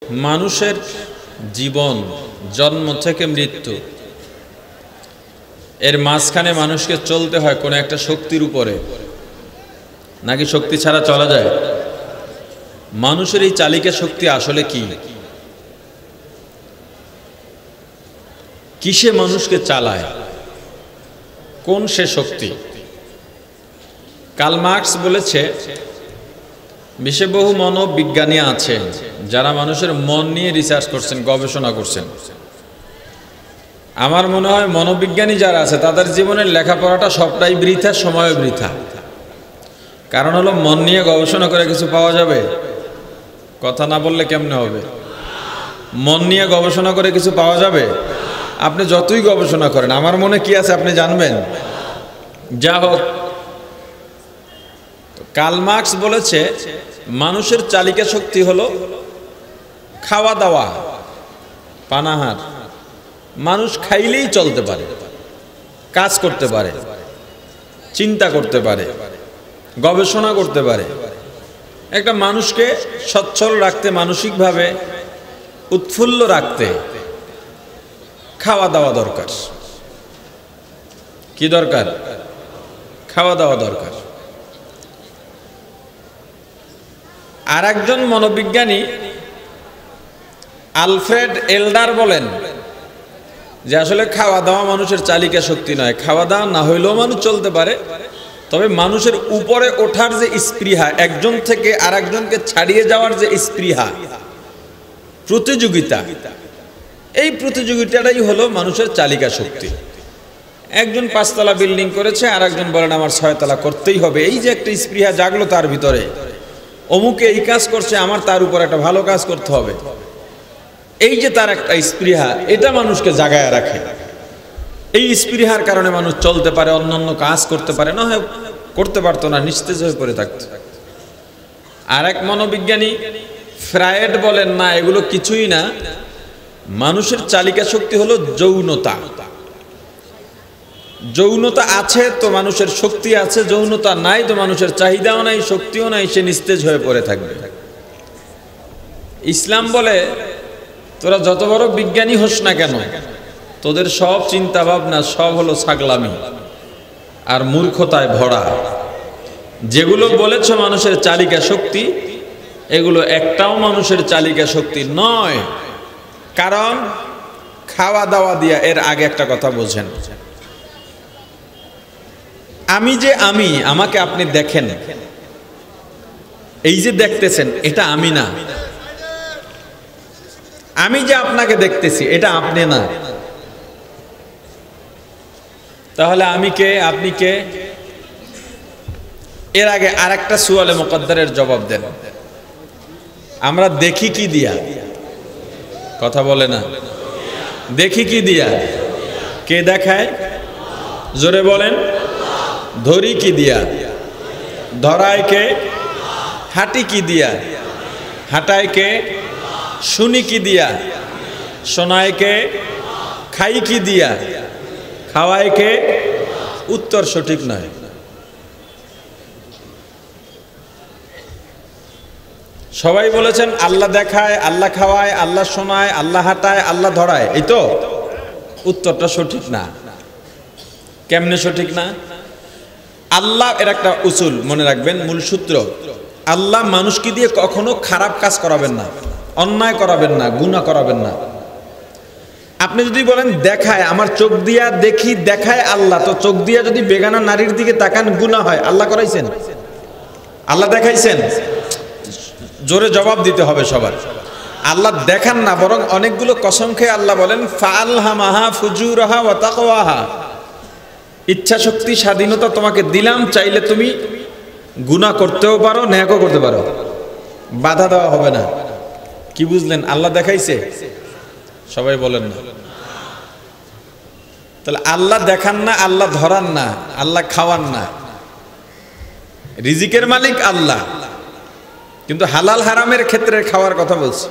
মানুষের জীবন জন্ম থেকে মৃত্যু এর মাঝখানে মানুষকে চলতে হয় কোনো একটা শক্তির উপরে, নাকি শক্তি ছাড়া চলা যায়? মানুষের এই চালিকা শক্তি আসলে কি? কিসে মানুষকে চালায়? কোন সে শক্তি? কার্ল মার্কস বলেছে, বিশ্বে বহু মনোবিজ্ঞানী আছেন যারা মানুষের মন নিয়ে রিসার্চ করছেন, গবেষণা করছেন। আমার মনে হয় মনোবিজ্ঞানী যারা আছে তাদের জীবনের লেখাপড়াটা সবটাই বৃথা, সময় বৃথা। কারণ হলো, মন নিয়ে গবেষণা করে কিছু পাওয়া যাবে? কথা না বললে কেমনে হবে? মন নিয়ে গবেষণা করে কিছু পাওয়া যাবে? আপনি যতই গবেষণা করেন, আমার মনে কি আছে আপনি জানবেন? যা হোক, কার্ল মার্কস বলেছে মানুষের চালিকা শক্তি হলো খাওয়া দাওয়া, পানাহার। মানুষ খাইলেই চলতে পারে, কাজ করতে পারে, চিন্তা করতে পারে, গবেষণা করতে পারে। একটা মানুষকে সচ্ছল রাখতে, মানসিকভাবে উৎফুল্ল রাখতে খাওয়া দাওয়া দরকার। কি দরকার? খাওয়া দাওয়া দরকার। আর একজন মনোবিজ্ঞানী আলফ্রেড এলডার বলেন যে আসলে খাওয়া দাওয়া মানুষের চালিকা শক্তি নয়। খাওয়া দাওয়া না হইলেও মানুষ চলতে পারে, তবে মানুষের উপরে ওঠার যে স্পৃহা, একজন থেকে আর একজনকে ছাড়িয়ে যাওয়ার যে স্পৃহা, প্রতিযোগিতা, এই প্রতিযোগিতাটাই হলো মানুষের চালিকা শক্তি। একজন 5 তলা বিল্ডিং করেছে, আর একজন বলেন আমার 6 তলা করতেই হবে। এই যে একটা স্পৃহা জাগলো তার ভিতরে, অমুকে এই কাজ করছে, আমার তার উপর একটা ভালো কাজ করতে হবে, এই যে তার একটা স্পৃহা, এটা মানুষকে জাগায় রাখে। এই স্পৃহার কারণে মানুষ চলতে পারে, অন্যান্য কাজ করতে পারে, না হয় করতে পারতো না, নিস্তেজ হয়ে পড়ে থাকত। আর এক মনোবিজ্ঞানী ফ্রায়েড বলেন না, এগুলো কিছুই না, মানুষের চালিকা শক্তি হলো যৌনতা। যৌনতা আছে তো মানুষের শক্তি আছে, যৌনতা নাই তো মানুষের চাহিদাও নাই, শক্তিও নাই, সে নিস্তেজ হয়ে পড়ে থাকবে। ইসলাম বলে, তোরা যত বড় বিজ্ঞানী হোস না কেন, তোদের সব চিন্তা ভাবনা সব হলো ছাগলামি আর মূর্খতায় ভরা। যেগুলো বলেছ মানুষের চালিকা শক্তি, এগুলো একটাও মানুষের চালিকা শক্তি নয়। কারণ খাওয়া দাওয়া দিয়া, এর আগে একটা কথা বোঝেন, আমি যে আমি, আমাকে আপনি দেখেন, এই যে দেখতেছেন, এটা আমি না। আমি যে আপনাকে দেখতেছি, এটা আপনি না। তাহলে আমি কে, আপনি কে? এর আগে আরেকটা সুয়ালে মুকদ্দারের জবাব দেন। আমরা দেখি কি দিয়া? কথা বলে না। দেখি কি দিয়া? কে দেখায়? জোরে বলেন। ধরি কি দিয়া? ধরায় কে? হাঁটি কি দিয়া? হাঁটায় কে? শুনি কি দিয়া? শোনায় কে? খাই কি দিয়া? খাওয়ায় কে? উত্তর সঠিক নয়। সবাই বলেছেন আল্লাহ দেখায়, আল্লাহ খাওয়ায়, আল্লাহ শোনায়, আল্লাহ হাঁটায়, আল্লাহ ধরায়, এই তো? উত্তরটা সঠিক না। কেমনে সঠিক না? আল্লাহ, এর একটা উসুল মনে রাখবেন, মূল সূত্র, আল্লাহ মানুষকে দিয়ে কখনো খারাপ কাজ করাবেন না, অন্যায় করাবেন না, গুনাহ করাবেন না। আপনি যদি বলেন দেখায়, আমার চোখ দিয়া দেখি, দেখায় আল্লাহ, তো চোখ দিয়া যদি বেগানা নারীর দিকে তাকান গুনাহ হয়, আল্লাহ করাইছেন? আল্লাহ দেখাইছেন? জোরে জবাব দিতে হবে সবার। আল্লাহ দেখান না, বরং অনেকগুলো কসম খেয়ে আল্লাহ বলেন ফাআলহামাহা ফুজুরাহা ওয়া তাকওয়াহা, ইচ্ছা শক্তি, স্বাধীনতা তোমাকে দিলাম, চাইলে তুমি গুনাহ করতেও পারো, নেকও করতে পারো, বাধা দেওয়া হবে না। কি বুঝলেন? আল্লাহ দেখাইছে? সবাই বলেন না। তাহলে আল্লাহ দেখান না, আল্লাহ ধরান না, আল্লাহ খাওয়ান না। রিজিকের মালিক আল্লাহ, কিন্তু হালাল হারামের ক্ষেত্রে খাওয়ার কথা বলছি।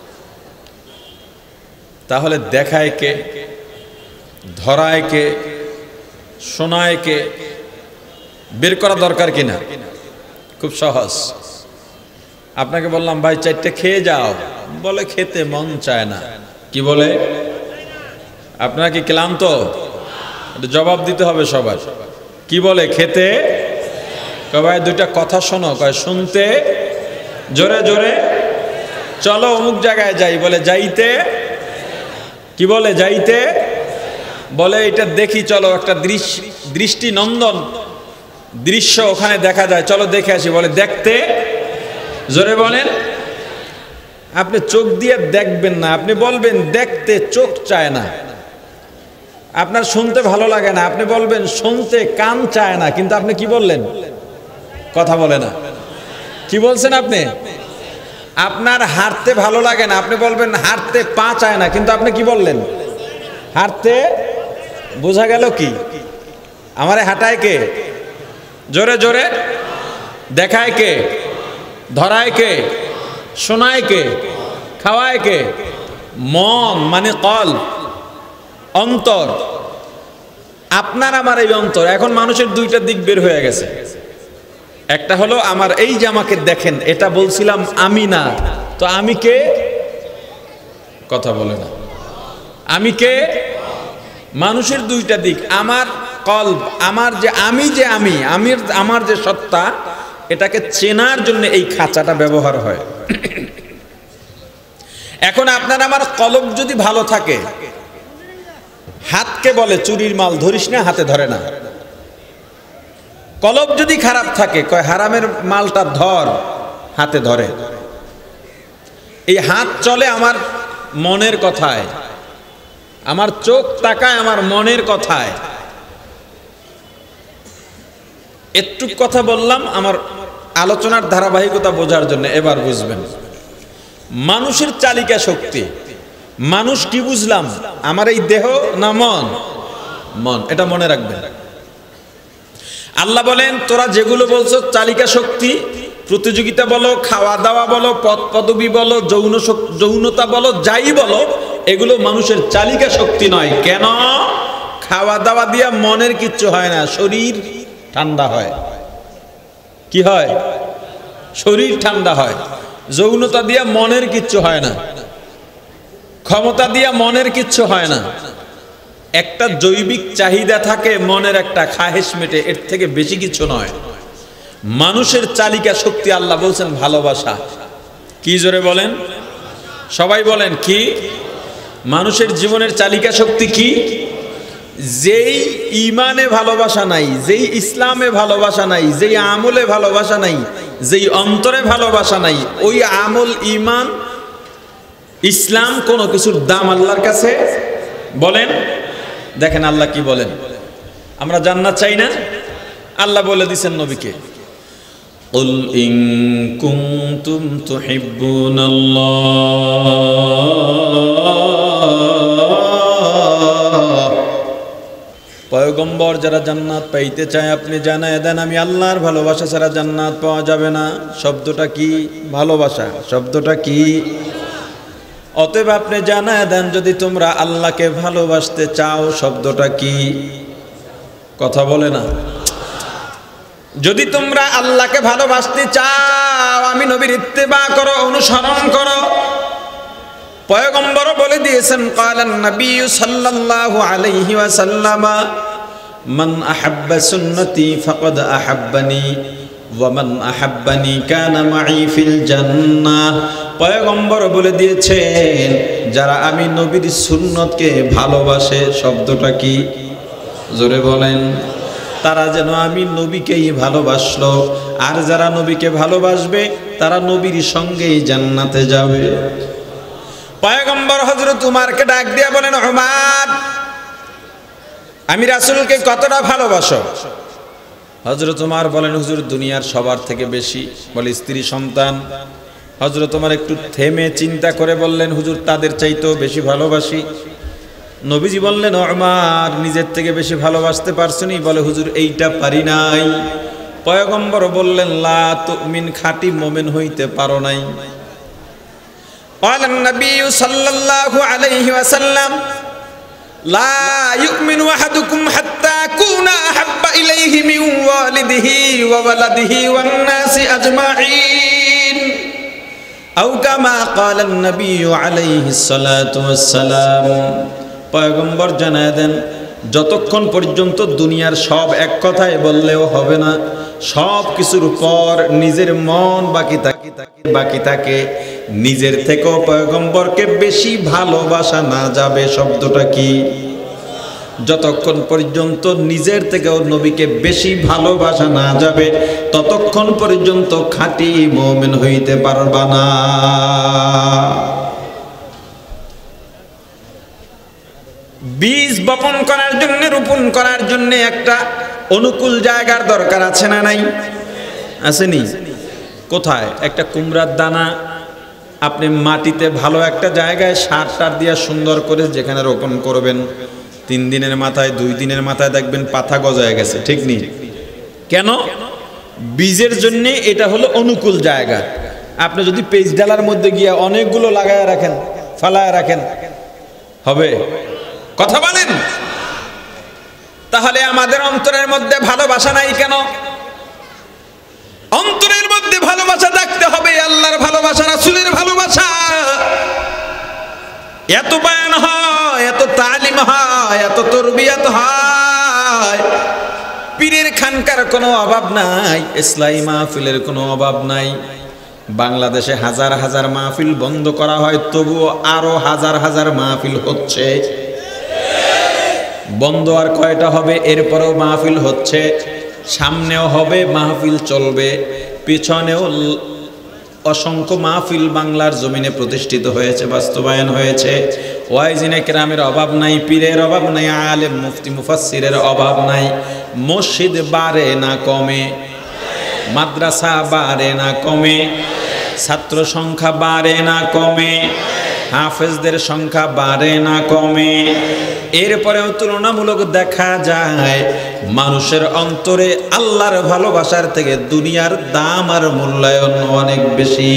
তাহলে দেখায় কে? ধরায় কে? শোনায় কে? বের করা দরকার কিনা? খুব সহজ। আপনাকে বললাম ভাই চারটে খেয়ে যাও, বলে খেতে মন চায় না। কি বলে? আপনারা কি ক্লান্ত? জবাব দিতে হবে সবার। কি বলে? খেতে। ভাই দুইটা কথা শোনো, কয় শুনতে। জোরে জোরে। চলো অমুক জায়গায় যাই, বলে যাইতে। কি বলে? যাইতে। বলে এটা দেখি, চলো একটা দৃষ্টি নন্দন দৃশ্য ওখানে দেখা যায়, চলো দেখে আসি। বলে দেখতে। জোরে বলেন। আপনি চোখ দিয়ে দেখবেন না, আপনি বলবেন দেখতে চোখ চায় না। আপনার শুনতে ভালো লাগে না, আপনি বলবেন শুনতে কান চায় না। কিন্তু আপনি কি বললেন? কথা বলে না। কি বলছেন আপনি? আপনার হাঁটতে ভালো লাগে না, আপনি বলবেন হাঁটতে পা চায় না। কিন্তু আপনি কি বললেন? হাঁটতে। বোঝা গেল কি? আমারে হাঁটায় কে? জোরে জোরে। দেখায় কে? ধরায় কে? শোনায় কে? খাওয়ায় কে? মন মানে কলব, অন্তর। আপনার আমার এই অন্তর। এখন মানুষের দুইটা দিক বের হয়ে গেছে। একটা হলো আমার এই যে আমাকে দেখেন, এটা বলছিলাম আমি না, তো আমি কে? কথা বলে না। আমি কে? মানুষের দুইটা দিক। আমার কলব, আমার যে আমি, যে আমি আমার যে সত্তা, এটাকে চেনার জন্য এই খাঁচাটা ব্যবহার হয়। এখন আপনার আমার কলব যদি ভালো থাকে, হাতকে বলে চুরির মাল ধরিস না, হাতে ধরে না। কলব যদি খারাপ থাকে, কয় হারামের মালটা ধর, হাতে ধরে। এই হাত চলে আমার মনের কথায়, আমার চোখ তাকায় আমার মনের কথায়। একটু কথা বললাম আমার আলোচনার ধারাবাহিকতা বোঝার জন্য, এবার বুঝবেন। মানুষের চালিকা শক্তি। মানুষ কি বুঝলাম? আমার এই দেহ না মন? মন। এটা মনে রাখবেন। আল্লাহ বলেন তোরা যেগুলো বলছো চালিকা শক্তি, প্রতিযোগিতা বলো, খাওয়া দাওয়া বলো, পদ পদবি বলো, যৌনতা বলো, যাই বলো, এগুলো মানুষের চালিকা শক্তি নয়। কেন? খাওয়া দাওয়া দিয়া মনের কিচ্ছু হয় না, শরীর ঠান্ডা হয়। কি হয়? শরীর ঠান্ডা হয়। যৌনতা দিয়া মনের কিচ্ছু হয় না, ক্ষমতা দিয়া মনের কিচ্ছু হয় না। একটা জৈবিক চাহিদা থাকে, মনের একটা খাহেশ মেটে, এর থেকে বেশি কিছু নয়। মানুষের চালিকা শক্তি আল্লাহ বলছেন ভালোবাসা। কি জোরে বলেন? সবাই বলেন কি? মানুষের জীবনের চালিকা শক্তি কি? যেই ইমানে ভালোবাসা নাই, যেই ইসলামে ভালোবাসা নাই, যেই আমলে ভালোবাসা নাই, যেই অন্তরে ভালোবাসা নাই, ওই আমল, ইমান, ইসলাম কোনো কিছুর দাম আল্লাহর কাছে বলেন। দেখেন আল্লাহ কি বলেন। আমরা জান্নাত চাই না? আল্লাহ বলে দিয়েছেন নবীকে, কুল ইন কুনতুম তুহিব্বুনাল্লাহ। পয়গম্বর যারা জান্নাত পাইতে চায় আপনি জানায় দেন আমি আল্লাহর ভালোবাসা ছাড়া জান্নাত পাওয়া যাবে না। শব্দটা কি? ভালোবাসা। শব্দটা কি? অতএব আপনি জানায় দেন যদি তোমরা আল্লাহকে ভালোবাসতে চাও, শব্দটা কি? কথা বলে না। যদি তোমরা আল্লাহকে ভালোবাসতে চাও, আমি নবীর ইত্তেবা করো, অনুসরণ করো। পয়গম্বর বলে দিয়েছেন, ক্বালান নবী সাল্লাল্লাহু আলাইহি ওয়াসাল্লাম, মান আহাব্বা সুন্নতি ফাকাদ আহাব্বানি ওয়া মান আহাব্বানি কানা মাই ফিল জান্নাহ। পয়গম্বর বলে দিয়েছেন যারা আমি নবীর সুন্নতকে ভালোবাসে, শব্দটা কি? জোরে বলেন। তারা যেন আমি নবীকেই ভালোবাসলো, আর যারা নবীকে ভালোবাসবে তারা নবীর সঙ্গেই জান্নাতে যাবে। পয়গম্বর হযরত উমারকে ডাক দিয়া বলেন, উমার, আমি রাসূলকে কতটা ভালোবাসো? হযরত উমার বলেন, হুজুর দুনিয়ার সবার থেকে বেশি। বলে স্ত্রী সন্তান? হযরত উমার একটু থেমে চিন্তা করে বললেন, হুজুর তাদের চাইতেও বেশি ভালোবাসি। নবীজি বললেন, উমার নিজের থেকে বেশি ভালোবাসতে পারছনি? বলে হুজুর এইটা পারি নাই। পয়গম্বর বললেন, লা তুমিন, খাঁটি মুমিন হইতে পারো নাই। قال النبي صلى الله عليه وسلم لا يؤمن أحدكم حتى أكون أحب إليه من والده وولده والناس أجمعين। আও কামা ক্বালান নবী আলাইহিস সালাতু ওয়াস সালাম, পয়গম্বর জানায় দেন যতক্ষণ পর্যন্ত দুনিয়ার সব এক কথায় বললেও হবে না, সব কিছুর পর নিজের মন বাকি থাকে, নিজের থেকেও পয়গম্বরকে বেশি ভালোবাসা না যাবে। শব্দটা কি? যতক্ষণ পর্যন্ত নিজের থেকেও নবীকে বেশি ভালোবাসা না যাবে ততক্ষণ পর্যন্ত খাঁটি মুমিন হইতে পারবা না। বীজ বপন করার জন্য, রোপণ করার জন্য একটা অনুকূল জায়গার দরকার আছে না নাই? আসেনি? কোথায়? একটা কুমড়ার দানা আপনি মাটিতে ভালো একটা জায়গায় সার টার দিয়ে সুন্দর করে যেখানে রোপণ করবেন, 3 দিনের মাথায় 2 দিনের মাথায় দেখবেন পাতা গজায় গেছে, ঠিক নেই? কেন? বীজের জন্য এটা হলো অনুকূল জায়গা। আপনি যদি পেজ ডালার মধ্যে গিয়ে অনেকগুলো লাগায় রাখেন, ফালায় রাখেন, হবে? কথা বলেন। তাহলে আমাদের অন্তরের মধ্যে ভালোবাসা নাই কেন? অন্তরের মধ্যে ভালোবাসা থাকতে হবে, আল্লাহর ভালোবাসা, রাসূলের ভালোবাসা। এত বয়ান হয়, এত তালিম হয়, এত তরবিয়ত হয়, পীরের খানকার কোনো অভাব নাই, ইসলামী মাহফিলের কোনো অভাব নাই। বাংলাদেশে হাজার হাজার মাহফিল বন্ধ করা হয়, তবুও আরো হাজার হাজার মাহফিল হচ্ছে। বন্ধ আর কয়টা হবে? এরপরেও মাহফিল হচ্ছে, সামনেও হবে, মাহফিল চলবে, পিছনেও অসংখ্য মাহফিল বাংলার জমিনে প্রতিষ্ঠিত হয়েছে, বাস্তবায়ন হয়েছে। ওয়াইজিনে কেরামের অভাব নাই, পীরের অভাব নাই, আলেম মুফতি মুফাসসিরের অভাব নাই। মসজিদ বাড়ে না কমে, মাদ্রাসা বাড়ে না কমে, ছাত্র সংখ্যা বাড়ে না কমে, হাফেজদের সংখ্যা বাড়ে না কমে। এরপরেও তুলনামূলক দেখা যায় মানুষের অন্তরে আল্লাহর ভালোবাসার থেকে দুনিয়ার দাম আর মূল্যায়ন অনেক বেশি।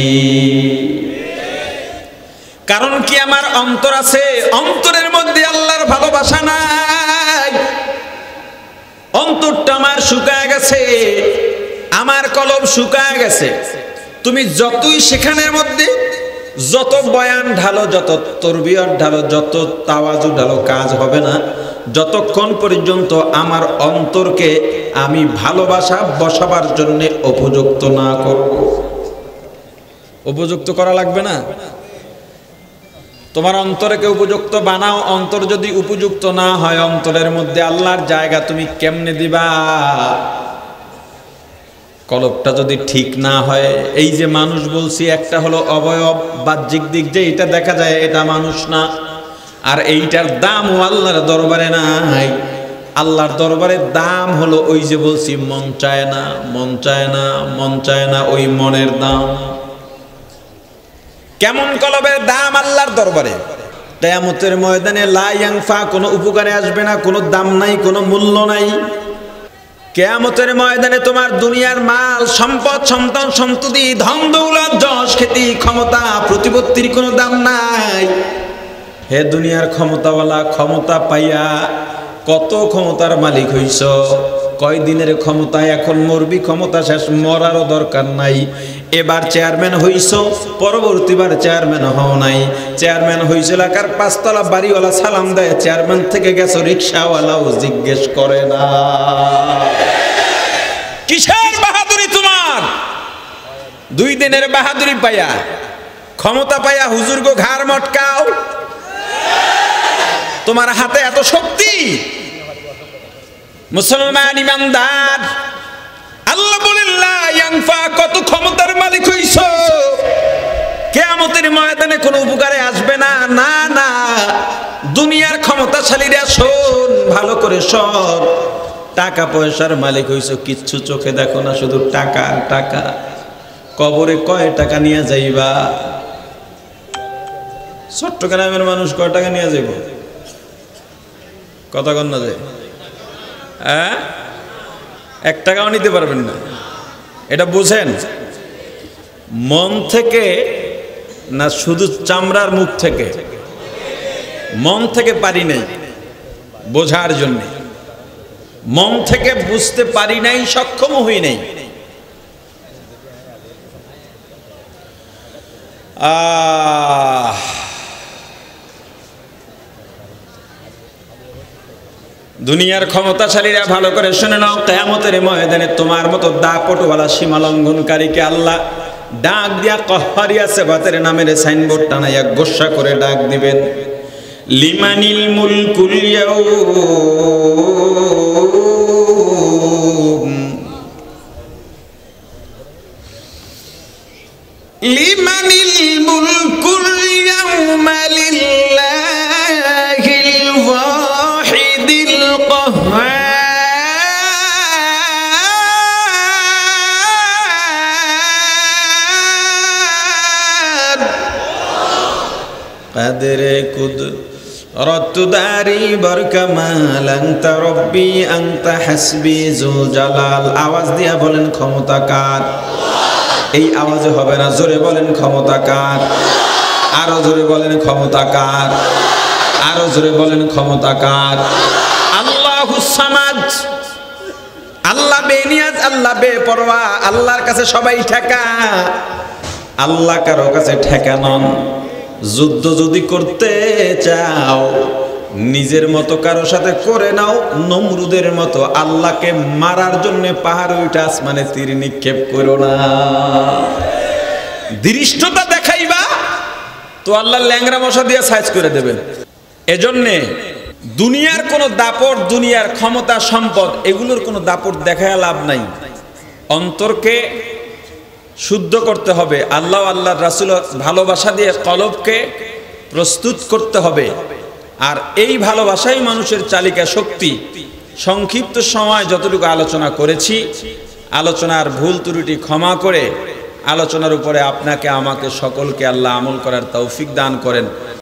কারণ কি? আমার অন্তর আছে, অন্তরের মধ্যে আল্লাহর ভালোবাসা নাই, অন্তরটা আমার শুকায় গেছে, আমার কলব শুকায় গেছে। তুমি যতই সেখানের মধ্যে যত বয়ান ঢালো, যত তরবিয়ত ঢালো, যত তাওয়াজু ঢালো, কাজ হবে না যতক্ষণ পর্যন্ত আমার অন্তরকে আমি ভালোবাসা বসাবার জন্য উপযুক্ত না করব। উপযুক্ত করা লাগবে না? তোমার অন্তরকে উপযুক্ত বানাও। অন্তর যদি উপযুক্ত না হয়, অন্তরের মধ্যে আল্লাহর জায়গা তুমি কেমনে দিবা? কলবটা যদি ঠিক না হয়, এই যে মানুষ বলছি, একটা হলো অবয়ব, বাহ্যিক দিক যে এটা দেখা যায় এটা মানুষ না, আর এইটার দামও আল্লাহর দরবারে নাই। আল্লাহর দরবারে দাম হলো ওই যে বলছি, মন চায় না, মন চায় না, মন চায় না, ওই মনের দাম। কেমন কলবের দাম আল্লাহর দরবারে? কিয়ামতের ময়দানে লা ইয়ানফা, কোনো উপকারে আসবে না, কোনো দাম নাই, কোনো মূল্য নাই। কিয়ামতের ময়দানে তোমার দুনিয়ার মাল সম্পদ, সন্তান সন্ততি, ধন দৌলত, যশ খ্যাতি, ক্ষমতা, প্রতিপত্তির কোনো দাম নাই। হে দুনিয়ার ক্ষমতাওয়ালা, ক্ষমতা পাইয়া কত ক্ষমতার মালিক হইছ, কয়দিনের ক্ষমতা, এখন মরবি, ক্ষমতা শেষ, মরারও দরকার নাই। এবার চেয়ারম্যান হইছ, পরবর্তীবার চেয়ারম্যান হও নাই। চেয়ারম্যান হইছ এলাকার 5 তলা বাড়িওয়ালা সালাম দেয়, চেয়ারম্যান থেকে গেছো রিক্সাওয়ালাও জিজ্ঞেস করে না। কিসের বাহাদুরি তোমার? 2 দিনের বাহাদুরি পাইয়া, ক্ষমতা পাইয়া হুজুর গো ঘাড় মটকাও। তোমার হাতে এত শক্তি? মুসলমান ইমানদার, আল্লাহ বলেন লা ইয়ানফা, কত ক্ষমতার মালিক হইছো, কিয়ামতের ময়দানে কোনো উপকারে আসবে না। না না, দুনিয়ার ক্ষমতাশালীরা শোন, ভালো করে শোন, টাকা পয়সার মালিক হইছো, কিচ্ছু চোখে দেখো না, শুধু টাকা টাকা। কবরে কয় টাকা নিয়ে যাইবা? চট্টগ্রামের মানুষ কয় টাকা নিয়ে যাইব? কথা কন না যায়? 1 টাকাও নিতে পারবেন না। এটা বুঝেন? মন থেকে না শুধু চামড়ার মুখ থেকে? মন থেকে পারি নাই বোঝার জন্য, মন থেকে বুঝতে পারি নাই, সক্ষম হই নাই। দুনিয়ার ক্ষমতাশালীরা ভালো করে শুনে নাও, কিয়ামতের ময়দানে তোমার মতো দাপটওয়ালা সীমা লঙ্ঘনকারীকে আল্লাহ ডাক দিয়া কহরিয়া সেবাতের নামের সাইনবোর্ড টানাইয়া গোসা করে ডাক দিবেন, লিমানিল মুলকুল ইয়াউম, লিমানিল মুলকুল ইয়াউমা লিল্লাহিল ওয়াহিদিল কাহ্হার। কাদরে কুদরত দারি বরকামাল আনতা রব্বি আনতা হাসবি যুল জালাল। আওয়াজ দিয়া বলেন ক্ষমতা কার? এই আওয়াজে হবে না, জোরে বলেন ক্ষমতা কার? আরো জোরে বলেন ক্ষমতা কার? আরো জোরে বলেন ক্ষমতা কার? আল্লাহুস সামাদ, আল্লাহ বেনিয়াজ, আল্লাহ বেপরোয়া, আল্লাহর কাছে সবাই ঠেকা, আল্লাহ কারো কাছে ঠেকা নন। যুদ্ধ যদি করতে চাও নিজের মতো কারো সাথে করে নাও, নমরুদের মতো আল্লাহকে মারার জন্য পাহাড় উঠে আসমানে তীর নিক্ষেপ করো না। ধৃষ্টতা দেখাইবা তো আল্লাহ ল্যাংরা মশা দিয়ে সাইজ করে দেবেন। এজন্যে দুনিয়ার কোনো দাপট, দুনিয়ার ক্ষমতা, সম্পদ, এগুলোর কোনো দাপট দেখায় লাভ নাই। অন্তরকে শুদ্ধ করতে হবে, আল্লাহ আল্লাহর রাসূল ভালোবাসা দিয়ে কলবকে প্রস্তুত করতে হবে। আর এই ভালোবাসাই মানুষের চালিকা শক্তি। সংক্ষিপ্ত সময় যতটুকু আলোচনা করেছি, আলোচনার ভুল ত্রুটি ক্ষমা করে আলোচনার উপরে আপনাকে আমাকে সকলকে আল্লাহ আমল করার তৌফিক দান করেন।